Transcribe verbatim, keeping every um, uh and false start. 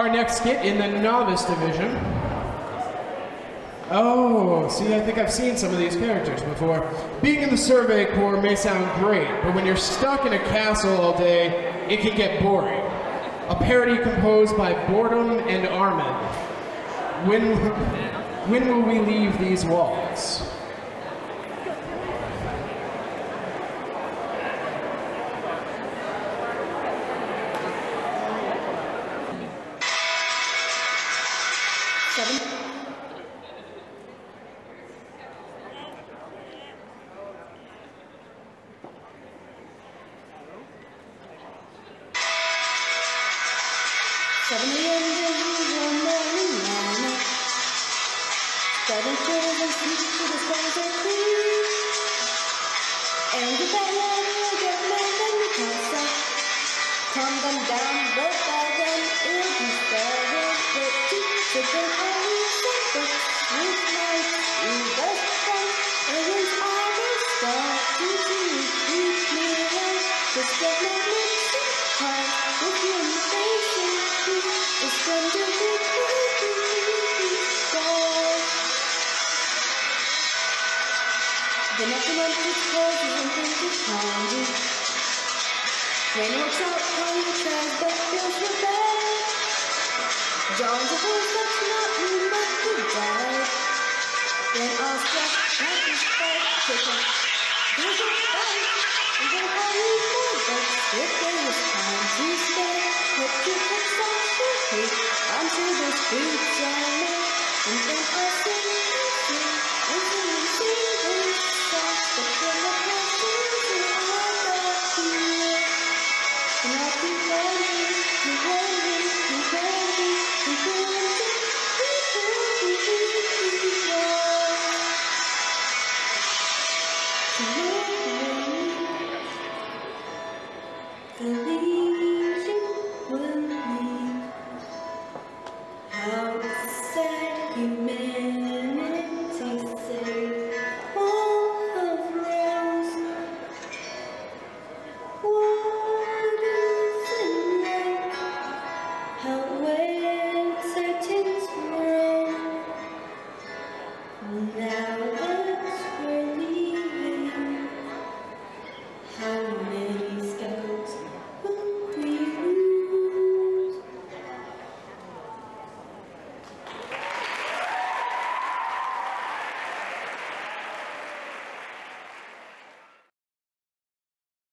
our next skit in the novice division. Oh, see, I think I've seen some of these characters before. Being in the Survey Corps may sound great, but when you're stuck in a castle all day, it can get boring. A parody composed by Boredom and Armin. When, when will we leave these walls? Seven. Seven a m one morning lineup. Study chairs and seats to the stars are clean. And the ballad will get mad when we pass up. Calm them down, but by then it'll be seven thirty. So don't always say books with nights in the front. And when I will start to keep me out, just get my lips in time with your innovation. It's going to be gold. The next one is closes and things is pounding. Rain works out, calling the trash, but feels so bad. John's a voice that's not you, but you died. Then I'll stop, like this fight, take a there's a fight. And then I'll leave more books if there is time to stay. Put your books on the hate until the streets are made. And then I'll sing and sing until we sing this song. But then the passions and all that fear. And I'll keep waiting, keep waiting, keep waiting, keep waiting, keep waiting, keep waiting.